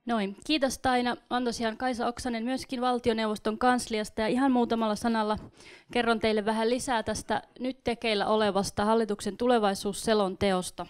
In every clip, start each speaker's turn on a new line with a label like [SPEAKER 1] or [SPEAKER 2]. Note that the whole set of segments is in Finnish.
[SPEAKER 1] Noin. Kiitos Taina. Olen tosiaan Kaisa Oksanen myöskin valtioneuvoston kansliasta ja ihan muutamalla sanalla kerron teille vähän lisää tästä nyt tekeillä olevasta hallituksen tulevaisuusselonteosta.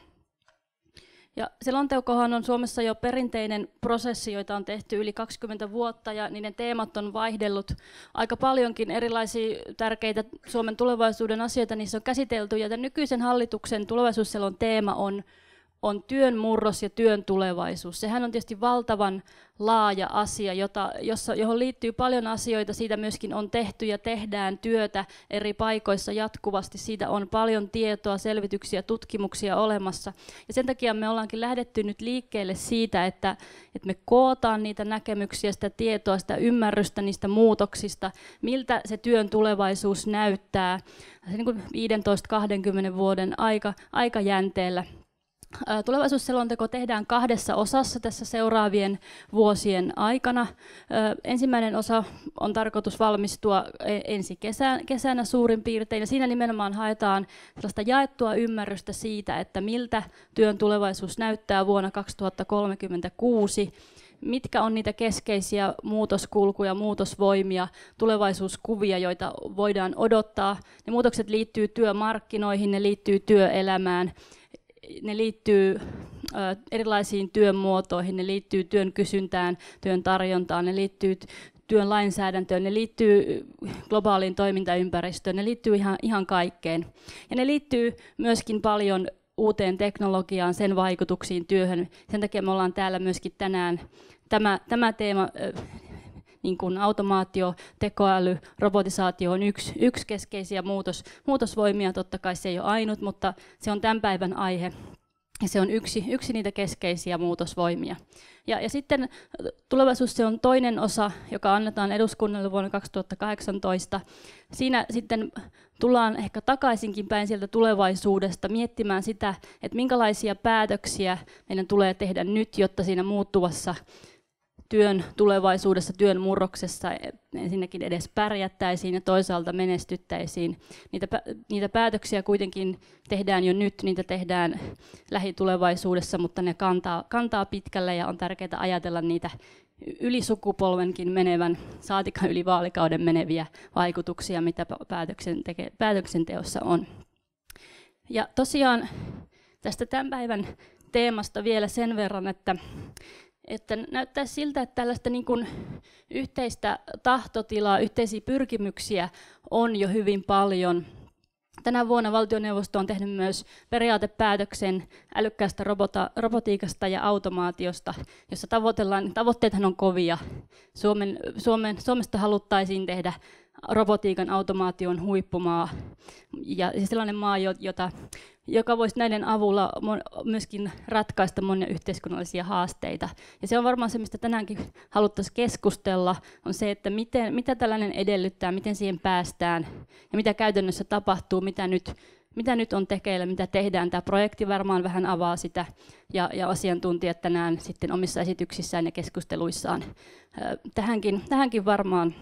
[SPEAKER 1] Ja selonteokohan on Suomessa jo perinteinen prosessi, joita on tehty yli 20 vuotta ja niiden teemat on vaihdellut aika paljonkin erilaisia tärkeitä Suomen tulevaisuuden asioita, niissä on käsitelty ja tämän nykyisen hallituksen tulevaisuusselon teema on työn murros ja työn tulevaisuus. Sehän on tietysti valtavan laaja asia, johon liittyy paljon asioita. Siitä myöskin on tehty ja tehdään työtä eri paikoissa jatkuvasti. Siitä on paljon tietoa, selvityksiä, tutkimuksia olemassa. Ja sen takia me ollaankin lähdetty nyt liikkeelle siitä, että me kootaan niitä näkemyksiä, sitä tietoa, sitä ymmärrystä niistä muutoksista, miltä se työn tulevaisuus näyttää niin kuin 15-20 vuoden aikajänteellä. Tulevaisuusselonteko tehdään 2 osassa tässä seuraavien vuosien aikana. Ensimmäinen osa on tarkoitus valmistua ensi kesänä suurin piirtein, ja siinä nimenomaan haetaan sellaista jaettua ymmärrystä siitä, että miltä työn tulevaisuus näyttää vuonna 2036, mitkä on niitä keskeisiä muutoskulkuja, muutosvoimia, tulevaisuuskuvia, joita voidaan odottaa. Ne muutokset liittyy työmarkkinoihin, ne liittyy työelämään, ne liittyy erilaisiin työn muotoihin, ne liittyy työn kysyntään, työn tarjontaan, ne liittyy työn lainsäädäntöön, ne liittyy globaaliin toimintaympäristöön, ne liittyy ihan kaikkeen. Ja ne liittyy myöskin paljon uuteen teknologiaan, sen vaikutuksiin työhön. Sen takia me ollaan täällä myöskin tänään tämä teema, niin kuin automaatio, tekoäly, robotisaatio on yksi keskeisiä muutosvoimia. Totta kai se ei ole ainut, mutta se on tämän päivän aihe. Ja se on yksi niitä keskeisiä muutosvoimia. Ja sitten tulevaisuus se on toinen osa, joka annetaan eduskunnalle vuonna 2018. Siinä sitten tullaan ehkä takaisinkin päin sieltä tulevaisuudesta miettimään sitä, että minkälaisia päätöksiä meidän tulee tehdä nyt, jotta siinä muuttuvassa työn tulevaisuudessa, työn murroksessa ensinnäkin edes pärjättäisiin ja toisaalta menestyttäisiin. Niitä päätöksiä kuitenkin tehdään jo nyt, niitä tehdään lähitulevaisuudessa, mutta ne kantaa pitkälle ja on tärkeää ajatella niitä yli sukupolvenkin menevän, saatika yli vaalikauden meneviä vaikutuksia, mitä päätöksenteossa on. Ja tosiaan tästä tämän päivän teemasta vielä sen verran, että näyttää siltä, että tällaista niin kuin yhteistä tahtotilaa, yhteisiä pyrkimyksiä on jo hyvin paljon. Tänä vuonna valtioneuvosto on tehnyt myös periaatepäätöksen älykkäästä robotiikasta ja automaatiosta, jossa tavoitteethan on kovia. Suomesta haluttaisiin tehdä robotiikan automaation huippumaa ja sellainen maa, joka voisi näiden avulla myöskin ratkaista monia yhteiskunnallisia haasteita. Ja se on varmaan se, mistä tänäänkin haluttaisiin keskustella, on se, että mitä tällainen edellyttää, miten siihen päästään ja mitä käytännössä tapahtuu, mitä nyt on tekeillä, mitä tehdään. Tämä projekti varmaan vähän avaa sitä ja asiantuntijat tänään sitten omissa esityksissään ja keskusteluissaan tähänkin varmaan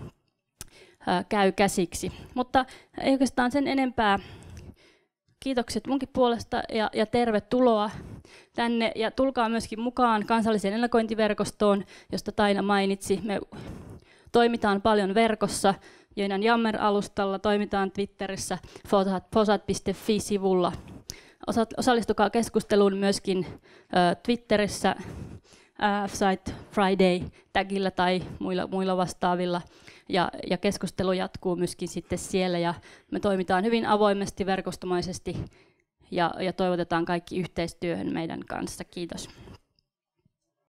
[SPEAKER 1] käy käsiksi. Mutta ei oikeastaan sen enempää. Kiitokset munkin puolesta ja tervetuloa tänne. Ja tulkaa myöskin mukaan kansalliseen ennakointiverkostoon, josta Taina mainitsi. Me toimitaan paljon verkossa. Joinan Jammer-alustalla, toimitaan Twitterissä, fosat.fi-sivulla. Osallistukaa keskusteluun myöskin Twitterissä Site Friday-tagillä tai muilla vastaavilla. Ja keskustelu jatkuu myöskin sitten siellä. Ja me toimitaan hyvin avoimesti, verkostomaisesti ja toivotetaan kaikki yhteistyöhön meidän kanssa. Kiitos.